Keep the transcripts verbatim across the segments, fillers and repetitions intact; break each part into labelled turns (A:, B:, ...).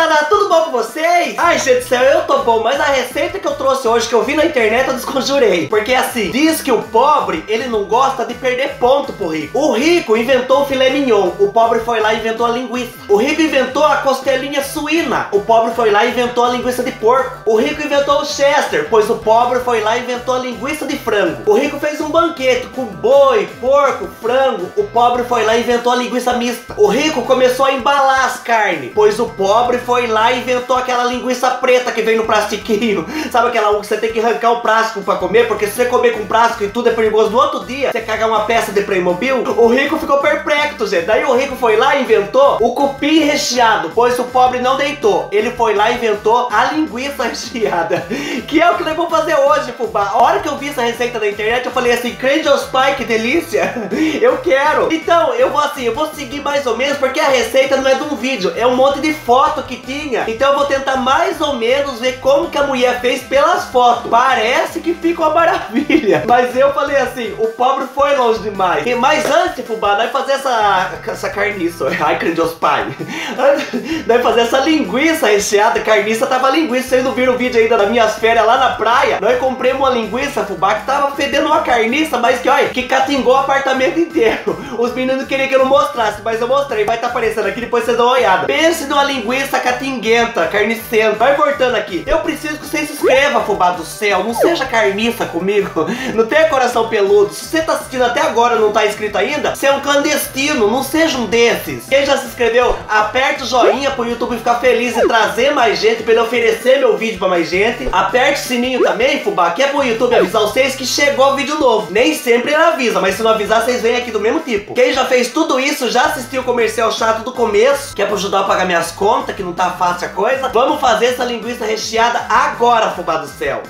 A: moçada, tudo bom com vocês? Ai, gente do céu, eu tô bom, mas a receita que eu trouxe hoje, que eu vi na internet, eu desconjurei. Porque assim, diz que o pobre, ele não gosta de perder ponto pro rico. O rico inventou o filé mignon, o pobre foi lá e inventou a linguiça. O rico inventou a costelinha suína, o pobre foi lá e inventou a linguiça de porco. O rico inventou o chester, pois o pobre foi lá e inventou a linguiça de frango. O rico fez um banquete com boi, porco, frango, o pobre foi lá e inventou a linguiça mista. O rico começou a embalar as carnes, pois o pobre foi lá e inventou aquela linguiça preta que vem no plastiquinho. Sabe aquela que você tem que arrancar o plástico pra comer, porque se você comer com plástico e tudo é perigoso, no outro dia você caga uma peça de Playmobil. O rico ficou perplexo, gente. Daí o rico foi lá e inventou o cupim recheado, pois o pobre não deitou. Ele foi lá e inventou a linguiça recheada, que é o que nós vamos fazer hoje, fubá. A hora que eu vi essa receita na internet, eu falei assim, Crandios Pie, que delícia. Eu quero. Então, eu vou assim, eu vou seguir mais ou menos, porque a receita não é de um vídeo, é um monte de foto que tinha. Então eu vou tentar mais ou menos ver como que a mulher fez pelas fotos. Parece que fica uma maravilha. Mas eu falei assim, o pobre foi longe demais. E, mas antes, fubá, nós fazer essa, essa carniça. Ai, Crandios Pie. Antes, nós fazer essa linguiça recheada. Carniça tava linguiça. Vocês não viram o vídeo ainda das minhas férias lá na praia? Nós compramos uma linguiça, fubá, que tava fedendo uma carniça, mas que olha, que catingou o apartamento inteiro. Os meninos queriam que eu não mostrasse, mas eu mostrei. Vai estar tá aparecendo aqui, depois vocês dão uma olhada. Pense numa linguiça catinguenta, carnicenta. Vai voltando aqui. Eu preciso que você se inscreva, fubá do céu. Não seja carniça comigo. Não tenha coração peludo. Se você tá assistindo até agora e não tá inscrito ainda, você é um clandestino. Não seja um desses. Quem já se inscreveu, aperte o joinha pro YouTube ficar feliz e trazer mais gente, pra ele oferecer meu vídeo pra mais gente. Aperte o sininho também, fubá, que é pro YouTube avisar vocês que chegou vídeo novo. Nem sempre ele avisa, mas se não avisar, vocês vêm aqui do mesmo tipo. Quem já fez tudo isso, já assistiu o comercial chato do começo, que é pra ajudar a pagar minhas contas, que não tá fácil a coisa. Vamos fazer essa linguiça recheada agora, fubá do céu.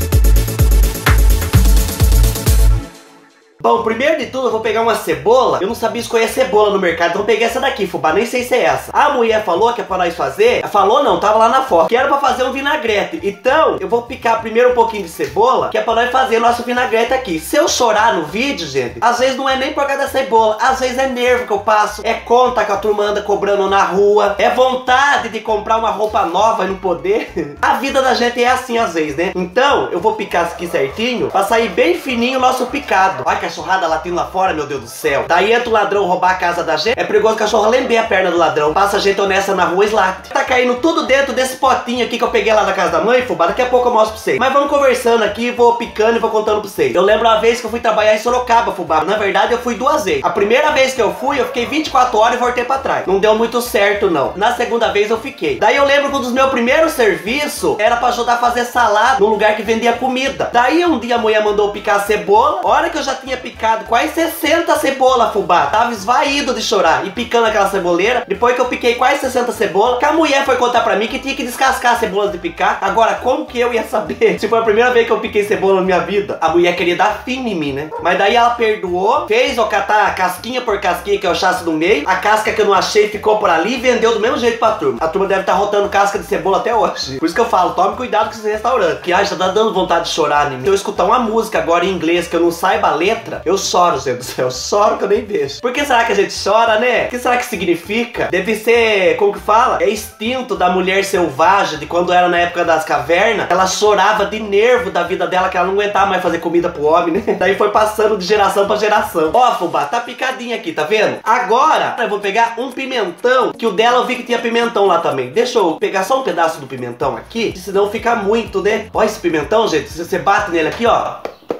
A: Bom, primeiro de tudo eu vou pegar uma cebola. Eu não sabia escolher cebola no mercado, então eu peguei essa daqui, fubá, nem sei se é essa. A mulher falou que é pra nós fazer. Falou não, tava lá na foto, que era pra fazer um vinagrete. Então, eu vou picar primeiro um pouquinho de cebola, que é pra nós fazer nosso vinagrete aqui. Se eu chorar no vídeo, gente, às vezes não é nem por causa da cebola, às vezes é nervo que eu passo, é conta que a turma anda cobrando na rua, é vontade de comprar uma roupa nova e não poder. A vida da gente é assim às vezes, né? Então, eu vou picar isso aqui certinho, pra sair bem fininho o nosso picado. Ai, que cachorrada latindo lá fora, meu Deus do céu. Daí entra o ladrão roubar a casa da gente. É perigoso o cachorro lamber a perna do ladrão. Passa gente honesta na rua, slate. Tá caindo tudo dentro desse potinho aqui que eu peguei lá na casa da mãe, fubá. Daqui a pouco eu mostro pra vocês. Mas vamos conversando aqui, vou picando e vou contando pra vocês. Eu lembro uma vez que eu fui trabalhar em Sorocaba, fubá. Na verdade, eu fui duas vezes. A primeira vez que eu fui, eu fiquei vinte e quatro horas e voltei pra trás. Não deu muito certo, não. Na segunda vez eu fiquei. Daí eu lembro que um dos meus primeiros serviços era pra ajudar a fazer salada num lugar que vendia comida. Daí um dia a mulher mandou picar a cebola. A hora que eu já tinha picado quase sessenta cebola, fubá. Tava esvaído de chorar e picando aquela ceboleira. Depois que eu piquei quase sessenta cebola, que a mulher foi contar pra mim que tinha que descascar a cebola de picar. Agora, como que eu ia saber se foi a primeira vez que eu piquei cebola na minha vida? A mulher queria dar fim em mim, né? Mas daí ela perdoou, fez eu catar casquinha por casquinha que eu achasse no meio. A casca que eu não achei ficou por ali e vendeu do mesmo jeito pra turma. A turma deve estar rotando casca de cebola até hoje. Por isso que eu falo, tome cuidado com esse restaurante. Que ai, já tá dando vontade de chorar em mim. Se eu escutar uma música agora em inglês que eu não saiba a letra, eu choro, gente do céu. Eu choro que eu nem vejo. Por que será que a gente chora, né? O que será que significa? Deve ser, como que fala? É instinto da mulher selvagem, de quando era na época das cavernas. Ela chorava de nervo da vida dela, que ela não aguentava mais fazer comida pro homem, né? Daí foi passando de geração pra geração. Ó, fubá, tá picadinho aqui, tá vendo? Agora, eu vou pegar um pimentão, que o dela eu vi que tinha pimentão lá também. Deixa eu pegar só um pedaço do pimentão aqui, senão fica muito, né? Ó esse pimentão, gente, se você bate nele aqui, ó.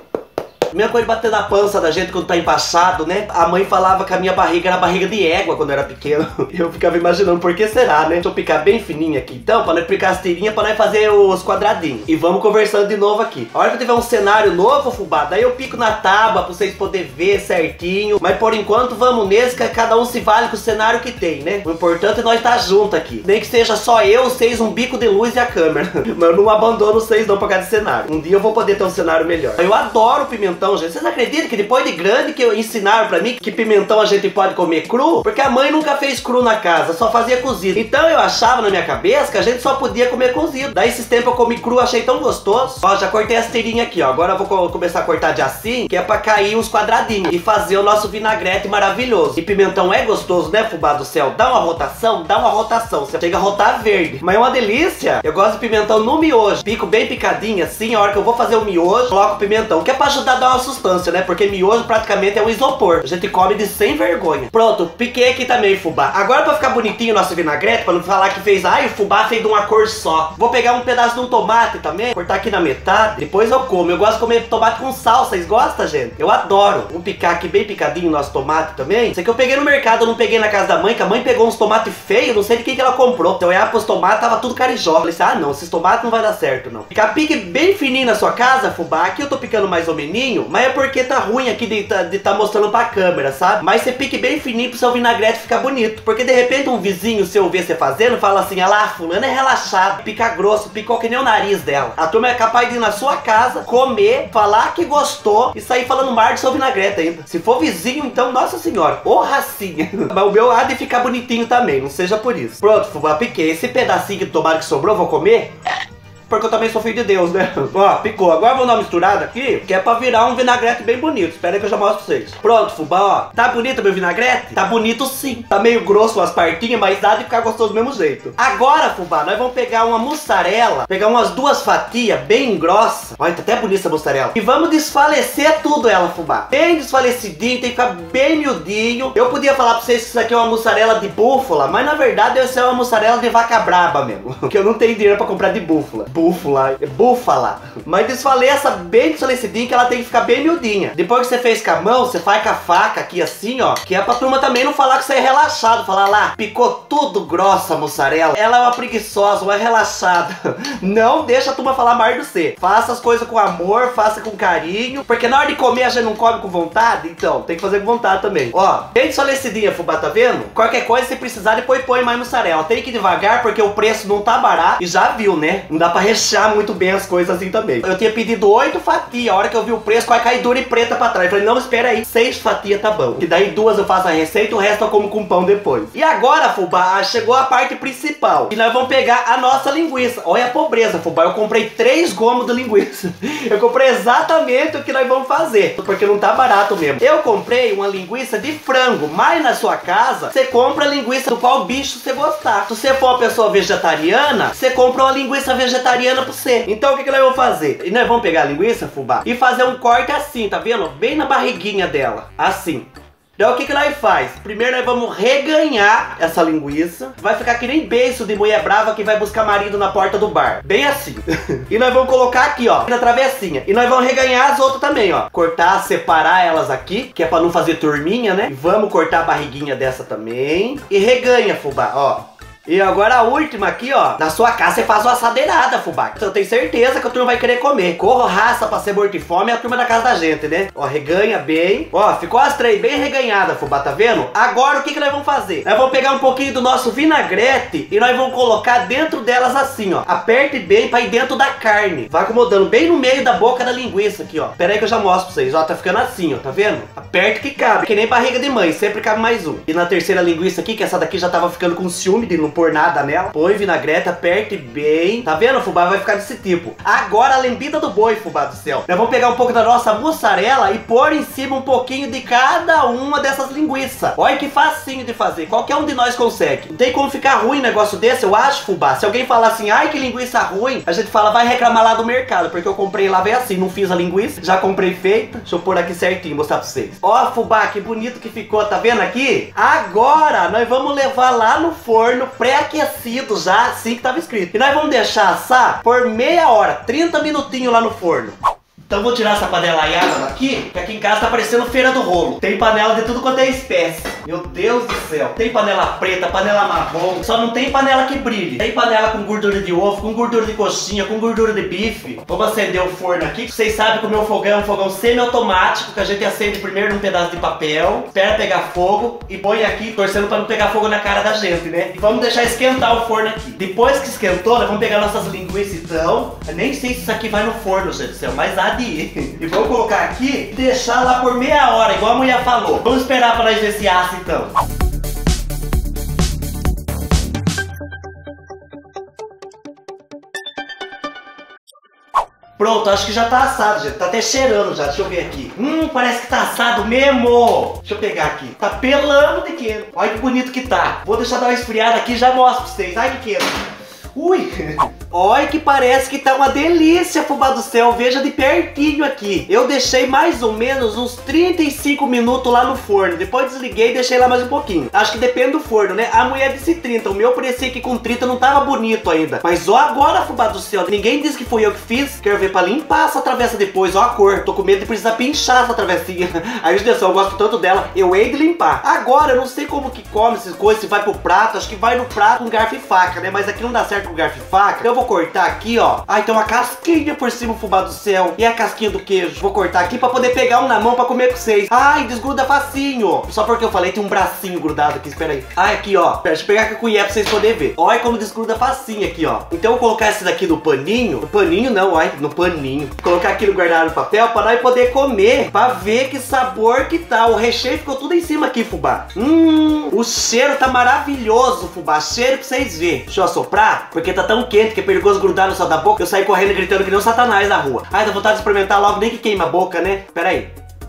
A: Mesma coisa de bater na pança da gente quando tá empachado, né? A mãe falava que a minha barriga era barriga de égua quando eu era pequeno. Eu ficava imaginando por que será, né? Deixa eu picar bem fininho aqui. Então, pra nós picar as tirinhas, pra nós fazer os quadradinhos. E vamos conversando de novo aqui. A hora que eu tiver um cenário novo, fubá, daí eu pico na tábua pra vocês poderem ver certinho. Mas por enquanto, vamos nesse, que cada um se vale com o cenário que tem, né? O importante é nós estar junto aqui. Nem que seja só eu, vocês, um bico de luz e a câmera. Mas eu não abandono vocês não por causa de cenário. Um dia eu vou poder ter um cenário melhor. Eu adoro pimentão. pimentão, gente. Vocês acreditam que depois de grande que ensinaram pra mim que pimentão a gente pode comer cru? Porque a mãe nunca fez cru na casa, só fazia cozido. Então eu achava na minha cabeça que a gente só podia comer cozido. Daí esses tempos eu comi cru, achei tão gostoso. Ó, já cortei as tirinhas aqui, ó. Agora eu vou co começar a cortar de assim, que é pra cair uns quadradinhos e fazer o nosso vinagrete maravilhoso. E pimentão é gostoso, né, fubá do céu? Dá uma rotação, dá uma rotação. Você chega a rotar verde. Mas é uma delícia. Eu gosto de pimentão no miojo. Pico bem picadinho assim, a hora que eu vou fazer o miojo, coloco o pimentão, que é pra ajudar a dar uma sustância, né? Porque miojo praticamente é um isopor. A gente come de sem vergonha. Pronto, piquei aqui também, fubá. Agora pra ficar bonitinho o nosso vinagrete, pra não falar que fez, ai, o fubá fez de uma cor só. Vou pegar um pedaço de um tomate também, cortar aqui na metade, depois eu como. Eu gosto de comer tomate com sal, vocês gostam, gente? Eu adoro. Vamos picar aqui bem picadinho o nosso tomate também. Isso aqui eu peguei no mercado, eu não peguei na casa da mãe, que a mãe pegou uns tomates feios, não sei de quem que ela comprou. Então eu olhava pros tomates, tava tudo carijó. Falei assim, ah não, esses tomates não vai dar certo não. Ficar pique bem fininho na sua casa, fubá. Aqui eu tô picando mais ou meninho, mas é porque tá ruim aqui de tá, de tá mostrando pra câmera, sabe? Mas você pique bem fininho pro seu vinagrete ficar bonito. Porque de repente um vizinho seu ver você fazendo, fala assim, ah lá, fulano é relaxado, pica grosso, picou que nem o nariz dela. A turma é capaz de ir na sua casa, comer, falar que gostou e sair falando mar do seu vinagrete ainda. Se for vizinho, então, nossa senhora, ô racinha. Mas o meu há de ficar bonitinho também, não seja por isso. Pronto, fubá, piquei. Esse pedacinho que tomara que sobrou, vou comer. Porque eu também sou filho de Deus, né? Ó, picou. Agora vou dar uma misturada aqui, que é pra virar um vinagrete bem bonito. Espera aí que eu já mostro pra vocês. Pronto, fubá, ó. Tá bonito meu vinagrete? Tá bonito sim. Tá meio grosso as partinhas, mas dá de ficar gostoso do mesmo jeito. Agora, fubá, nós vamos pegar uma mussarela, pegar umas duas fatias bem grossas. Olha, tá até bonita essa mussarela. E vamos desfalecer tudo ela, fubá. Bem desfalecidinho, tem que ficar bem miudinho. Eu podia falar pra vocês que isso aqui é uma mussarela de búfala, mas na verdade deve ser uma mussarela de vaca braba mesmo. Porque eu não tenho dinheiro pra comprar de búfala. Búfala, búfala. Mas desfaleça bem desfalecidinho, que ela tem que ficar bem miudinha. Depois que você fez com a mão, você faz com a faca aqui assim, ó. Que é pra turma também não falar que você é relaxado. Falar lá, picou tudo grossa a mussarela. Ela é uma preguiçosa, uma relaxada. Não deixa a turma falar mais do você. Faça as coisas com amor, faça com carinho. Porque na hora de comer a gente não come com vontade. Então, tem que fazer com vontade também. Ó, bem desfalecidinha, fubá, tá vendo? Qualquer coisa, se precisar, depois põe mais mussarela. Tem que ir devagar, porque o preço não tá barato. E já viu, né? Não dá pra rechear muito bem as coisas assim também. Eu tinha pedido oito fatias. A hora que eu vi o preço, vai cair dura e preta pra trás. Eu falei, não, espera aí. Seis fatias tá bom. Que daí duas eu faço a receita, o resto eu como com pão depois. E agora, fubá, chegou a parte principal. E nós vamos pegar a nossa linguiça. Olha a pobreza, fubá. Eu comprei três gomos de linguiça. Eu comprei exatamente o que nós vamos fazer. Porque não tá barato mesmo. Eu comprei uma linguiça de frango. Mas na sua casa, você compra a linguiça do qual bicho você gostar. Se você for uma pessoa vegetariana, você compra uma linguiça vegetariana pra você. Então o que, que nós vamos fazer? E nós vamos pegar a linguiça, fubá, e fazer um corte assim, tá vendo? Bem na barriguinha dela. Assim. Então o que, que nós faz? Primeiro nós vamos reganhar essa linguiça. Vai ficar que nem beiço de mulher brava que vai buscar marido na porta do bar. Bem assim. E nós vamos colocar aqui, ó, na travessinha. E nós vamos reganhar as outras também, ó. Cortar, separar elas aqui, que é pra não fazer turminha, né? E vamos cortar a barriguinha dessa também. E reganha, fubá, ó. E agora a última aqui, ó. Na sua casa você faz uma assadeirada, fubá. Eu tenho certeza que a turma vai querer comer. Corro, raça pra ser morto e fome é a turma da casa da gente, né? Ó, reganha bem. Ó, ficou as três bem reganhadas, fubá, tá vendo? Agora o que que nós vamos fazer? Nós vamos pegar um pouquinho do nosso vinagrete e nós vamos colocar dentro delas assim, ó. Aperte bem pra ir dentro da carne. Vai acomodando bem no meio da boca da linguiça aqui, ó. Pera aí que eu já mostro pra vocês. Ó, tá ficando assim, ó. Tá vendo? Aperte que cabe. Que nem barriga de mãe. Sempre cabe mais um. E na terceira linguiça aqui, que essa daqui já tava ficando com ciúme de não pôr nada nela. Põe vinagrete, aperte bem. Tá vendo, fubá? Vai ficar desse tipo. Agora a lembida do boi, fubá do céu. Nós vamos pegar um pouco da nossa mussarela e pôr em cima um pouquinho de cada uma dessas linguiças. Olha que facinho de fazer. Qualquer um de nós consegue. Não tem como ficar ruim um negócio desse, eu acho, fubá. Se alguém falar assim, ai que linguiça ruim, a gente fala, vai reclamar lá do mercado. Porque eu comprei lá, veio assim, não fiz a linguiça. Já comprei feita. Deixa eu pôr aqui certinho, mostrar pra vocês. Ó, fubá, que bonito que ficou, tá vendo aqui? Agora nós vamos levar lá no forno pré-aquecido já, assim que tava escrito. E nós vamos deixar assar por meia hora, trinta minutinhos lá no forno. Então vou tirar essa panela aiada daqui, que aqui em casa tá parecendo feira do rolo. Tem panela de tudo quanto é espécie. Meu Deus do céu. Tem panela preta, panela marrom. Só não tem panela que brilhe. Tem panela com gordura de ovo, com gordura de coxinha, com gordura de bife. Vamos acender o forno aqui. Vocês sabem que o meu fogão é um fogão semi-automático, que a gente acende primeiro num pedaço de papel, espera pegar fogo e põe aqui, torcendo pra não pegar fogo na cara da gente, né? E vamos deixar esquentar o forno aqui. Depois que esquentou, nós vamos pegar nossas linguiças então. Eu nem sei se isso aqui vai no forno, gente do céu, mas há de ir. E vamos colocar aqui e deixar lá por meia hora, igual a mulher falou. Vamos esperar pra nós ver se assa então. Pronto, acho que já tá assado, gente. Tá até cheirando já. Deixa eu ver aqui. Hum, parece que tá assado mesmo. Deixa eu pegar aqui. Tá pelando de queijo. Olha que bonito que tá. Vou deixar dar uma esfriada aqui e já mostro pra vocês. Ai, que queijo. Ui. Olha que parece que tá uma delícia, fubá do céu. Veja de pertinho aqui. Eu deixei mais ou menos uns trinta e cinco minutos lá no forno. Depois desliguei e deixei lá mais um pouquinho. Acho que depende do forno, né? A mulher disse trinta. O meu parecia que com trinta não tava bonito ainda. Mas ó agora, fubá do céu. Ninguém disse que fui eu que fiz. Quero ver pra limpar essa travessa depois. Ó a cor. Tô com medo de precisar pinchar essa travessinha. Aí, atenção, eu gosto tanto dela. Eu hei de limpar. Agora, eu não sei como que come essas coisas. Se vai pro prato. Acho que vai no prato com garfo e faca, né? Mas aqui não dá certo com garfo e faca. Então eu vou cortar aqui, ó. Ai, tem uma casquinha por cima, fubá do céu. E a casquinha do queijo. Vou cortar aqui pra poder pegar um na mão pra comer com vocês. Ai, desgruda facinho. Só porque eu falei, tem um bracinho grudado aqui. Espera aí. Ai, aqui, ó. Deixa eu pegar com a colher pra vocês poderem ver. Olha como desgruda facinho aqui, ó. Então eu vou colocar esse daqui no paninho. No paninho não, ai. No paninho. Vou colocar aqui no guardar no papel pra nós poder comer. Pra ver que sabor que tá. O recheio ficou tudo em cima aqui, fubá. Hum, o cheiro tá maravilhoso, fubá. Cheiro pra vocês verem. Deixa eu assoprar, porque tá tão quente que é perigoso grudar no céu da boca. Eu saí correndo gritando que nem um satanás na rua. Ai, dá vontade de experimentar logo, nem que queima a boca, né? Pera aí.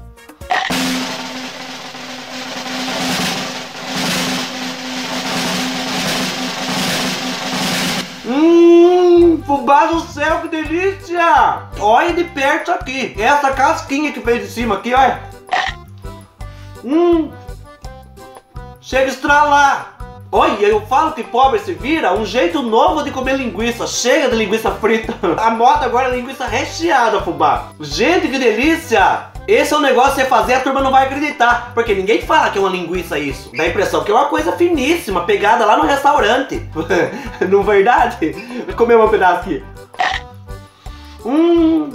A: Hum, fubá do céu, que delícia! Olha de perto aqui. Essa casquinha que fez de cima aqui, olha. Hum, chega a estralar. Olha, eu falo que pobre se vira, um jeito novo de comer linguiça. Chega de linguiça frita. A moda agora é linguiça recheada, fubá. Gente, que delícia! Esse é um negócio que você fazer, a turma não vai acreditar. Porque ninguém fala que é uma linguiça isso. Dá a impressão que é uma coisa finíssima, pegada lá no restaurante. Não é verdade? Vou comer um pedaço aqui. Hum...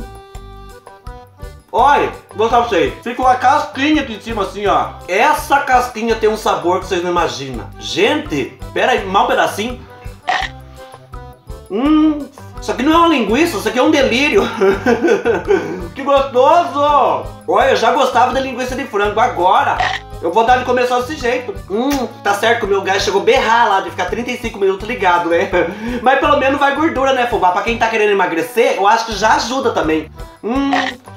A: Olha, vou mostrar pra vocês. Fica uma casquinha aqui em cima assim, ó. Essa casquinha tem um sabor que vocês não imaginam. Gente, pera aí, mal um pedacinho. Hum, isso aqui não é uma linguiça, isso aqui é um delírio. Que gostoso. Olha, eu já gostava da linguiça de frango. Agora eu vou dar de comer só desse jeito. Hum, tá certo que o meu gás chegou a berrar lá de ficar trinta e cinco minutos ligado, né? Mas pelo menos vai gordura, né, fubá? Pra quem tá querendo emagrecer, eu acho que já ajuda também. Hum...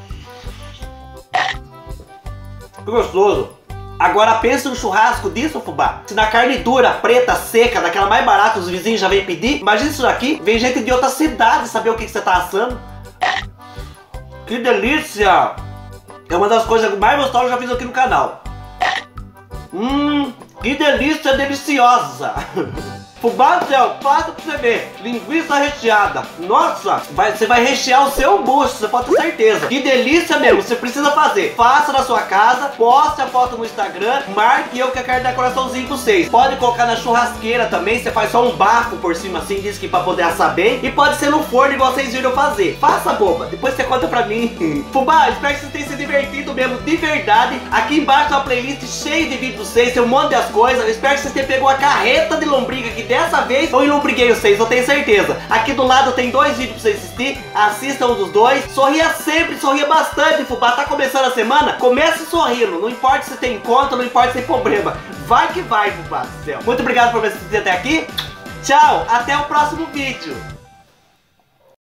A: Que gostoso. Agora pensa no churrasco disso, fubá. Se na carne dura, preta, seca, daquela mais barata, os vizinhos já vêm pedir. Imagina isso daqui. Vem gente de outra cidade saber o que, que você tá assando. Que delícia. É uma das coisas mais gostosas que eu já fiz aqui no canal. Hum, que delícia deliciosa. Fubá do céu, faça pra você ver. Linguiça recheada. Nossa, vai, você vai rechear o seu bucho, você pode ter certeza. Que delícia mesmo, você precisa fazer. Faça na sua casa, poste a foto no Instagram, marque eu que eu quero dar coraçãozinho com vocês. Pode colocar na churrasqueira também, você faz só um bafo por cima assim, diz que pra poder assar bem. E pode ser no forno igual vocês viram fazer. Faça, boba, depois você conta pra mim. Fubá, espero que vocês tenham se divertido mesmo, de verdade. Aqui embaixo tem uma playlist cheia de vídeos de vocês, tem um monte de coisas. Eu espero que vocês tenham pegado a carreta de lombriga aqui dessa vez eu não briguei vocês, eu tenho certeza. Aqui do lado tem dois vídeos pra vocês assistir. Assistam um dos dois. Sorria sempre, sorria bastante, fubá. Tá começando a semana? Comece sorrindo. Não importa se tem conta, não importa se tem problema. Vai que vai, fubá do céu. Muito obrigado por me assistir até aqui. Tchau, até o próximo vídeo.